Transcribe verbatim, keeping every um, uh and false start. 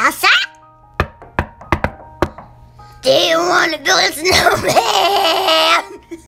Elsa? Do you want to build a snowman?